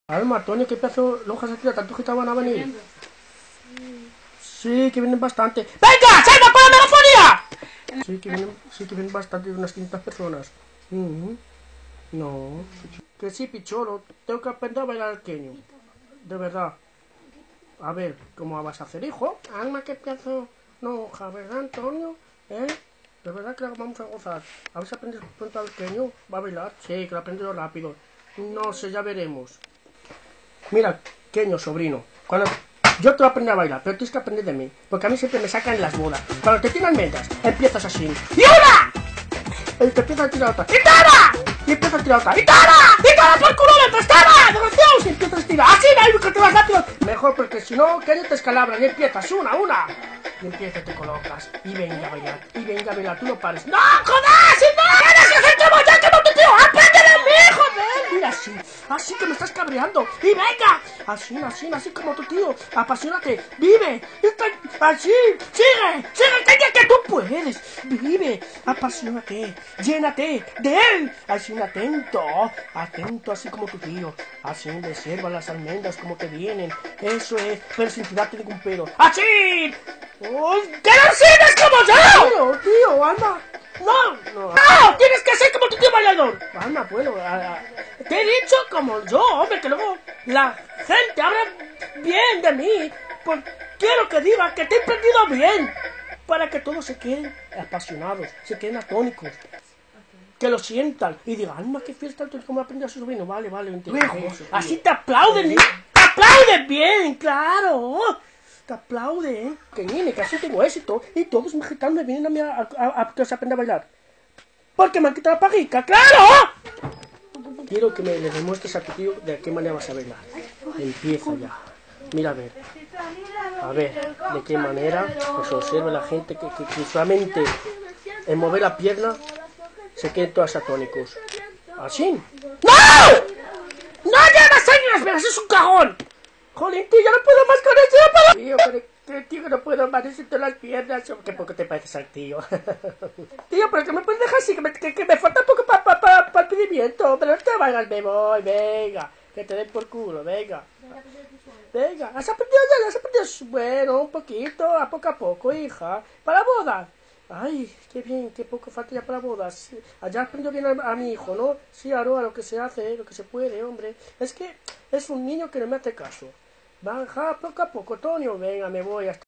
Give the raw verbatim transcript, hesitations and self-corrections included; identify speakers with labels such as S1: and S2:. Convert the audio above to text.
S1: Alma, Antonio, ¿qué pedazo lonjas has tirado? ¿Tantos que van a venir? Sí, que vienen bastante. ¡Venga! ¡Salva con la megafonía! Sí, que vienen, sí, que vienen bastante, unas quinientas personas. Mm-hmm. No. Que sí, picholo, tengo que aprender a bailar el queño. De verdad. A ver, ¿cómo vas a hacer, hijo? Alma, qué pedazo lonja, ¿verdad, Antonio? ¿Eh? De verdad que la vamos a gozar. A ver si aprendes pronto al queño. ¿Va a bailar? Sí, que lo aprendido rápido. No sé, ya veremos. Mira, queño, sobrino, cuando yo te voy a aprender a bailar, pero tienes que aprender de mí, porque a mí siempre me sacan en las bodas. Cuando te tiran almendras, empiezas así. ¡Y una! Y te empiezas a tirar otra. ¡Y tara! Y empiezas a tirar otra. ¡Y tara! ¡Y tara por culo de tara! ¡Desgraciados! Y empiezas a tirar. ¡Así, no! ¡Que te vas rápido! Mejor, porque si no, que te escalabran. Y empiezas una, una. Y empiezas, te colocas. Y venga a bailar. Y venga a bailar. Tú no pares. ¡No, jodas! ¡Si no! ¡Tienes que hacerte bailar como tu tío! ¡Aprende de mí, joder! Mira, así. Así que me estás cabreando. ¡Y venga! Así, así, así como tu tío. Apasionate. ¡Vive! Así. ¡Sigue! ¡Sigue! ¡Calla que tú puedes! ¡Vive! Apasionate. Llénate de él. Así, atento. Atento, así como tu tío. Así, reserva las almendras como te vienen. Eso es. Pero sin tirarte ningún pedo. ¡Así! ¡Oh, ¡que no sirves como yo! Tío, tío, anda. No, no. ¡No! ¡Tienes que ser como tu tío bailador! Anda, bueno, a, a, te he dicho como yo, hombre, que luego la gente habla bien de mí. Pues quiero que diga que te he aprendido bien. Para que todos se queden apasionados, se queden atónicos. Que lo sientan y digan, anda, qué fiesta, cómo aprende a su sobrino. Vale, vale, entiendo. Así te aplauden, te aplauden bien, claro. Te aplauden, que viene, que así tengo éxito. Y todos me gritando vienen a mí a, a, a que se aprenda a bailar. Porque me han quitado la pajica, ¡claro! Quiero que me le demuestres a tu tío de qué manera vas a bailar. Empieza ya. Mira a ver. A ver, de qué manera pues observa la gente que, que, que solamente en mover la pierna se queden todas atónicos. ¿Así? ¡No! ¡No llevas años! ¡Me haces un cajón! ¡Jolín, tío, yo no puedo más con eso! Tío, pero, pero tío, que no puedo más necesito las piernas. ¿Qué poco te pareces al tío? Tío, pero que me puedes dejar así, que me, que, que me falta un poco para pa, pa, pa el pedimiento. Pero no te vayas, me voy, venga. Que te den por culo, venga. Venga, has aprendido ya, has aprendido. Bueno, un poquito, a poco a poco, hija. Para bodas. Ay, qué bien, qué poco falta ya para bodas. Allá aprendió bien a, a mi hijo, ¿no? Sí, ahora lo que se hace, lo que se puede, hombre. Es que es un niño que no me hace caso. Baja poco a poco, Tonio. Venga, me voy hasta.